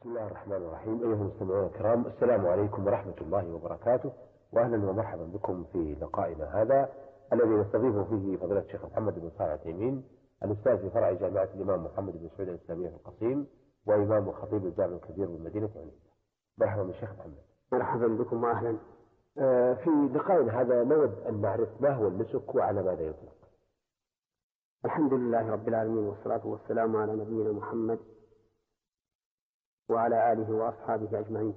بسم الله الرحمن الرحيم. أيها المستمعون الكرام، السلام عليكم ورحمة الله وبركاته، وأهلا ومرحبا بكم في لقائنا هذا الذي نستضيف فيه فضيلة الشيخ محمد بن صالح العثيمين، الأستاذ في فرع جامعة الإمام محمد بن سعود الإسلامية في القصيم، وإمام وخطيب الجامع الكبير بالمدينة عنيزة. مرحبا بالشيخ محمد. مرحبا بكم وأهلا. في لقائنا هذا نود أن نعرف ما هو النسك وعلى ماذا يطلق. الحمد لله رب العالمين، والصلاة والسلام على نبينا محمد وعلى آله وأصحابه أجمعين.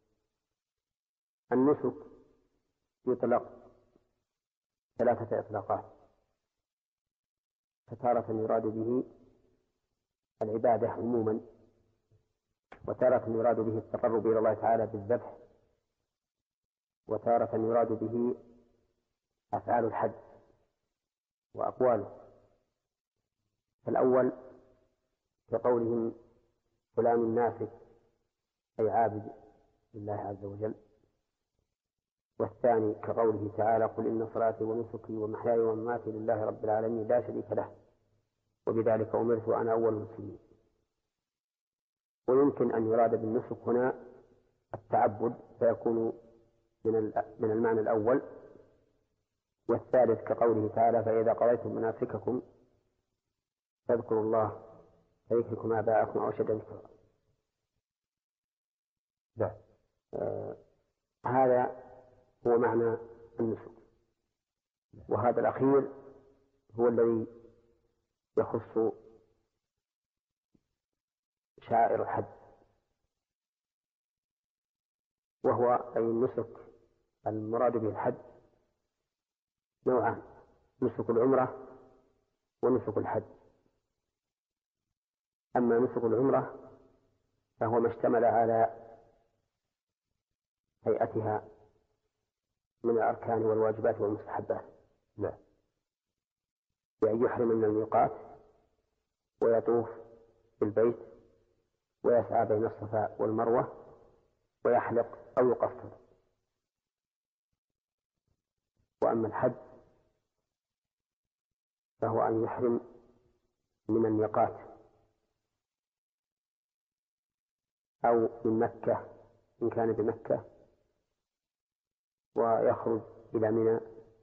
النسك يطلق ثلاثة إطلاقات، فتارة يراد به العبادة عموما، وتارة يراد به التقرب إلى الله تعالى بالذبح، وتارة يراد به أفعال الحج وأقواله. فالأول كقولهم فلان ناسك أي عابد لله عز وجل، والثاني كقوله تعالى قل إن صلاتي ونسكي ومحياي ومماتي لله رب العالمين لا شريك له وبذلك أمرت وأنا أول المسلمين. ويمكن أن يراد بالنسك هنا التعبد فيكون من المعنى الأول، والثالث كقوله تعالى فإذا قضيتم مناسككم فاذكروا الله كذكركم آباءكم أو أشد ذكرا. هذا هو معنى النسك، وهذا الأخير هو الذي يخص شعائر الحج، وهو أي النسك المراد به الحج نوعان: نسك العمرة ونسك الحج. أما نسك العمرة فهو ما اشتمل على هيئتها من الأركان والواجبات والمستحبات، بأن يحرم من الميقات ويطوف بالبيت ويسعى بين الصفا والمروة ويحلق أو يقصر. وأما الحج فهو أن يحرم من الميقات أو من مكة إن كان بمكة، ويخرج إلى منى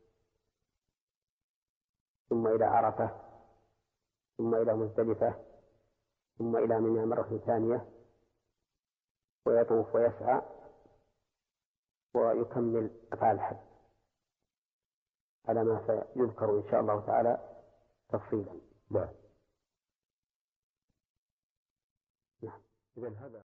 ثم إلى عرفة ثم إلى مزدلفة ثم إلى منى مرة ثانية، ويطوف ويسعى ويكمل أفعال الحج على ما سيذكر إن شاء الله تعالى تفصيلا. نعم. إذن هذا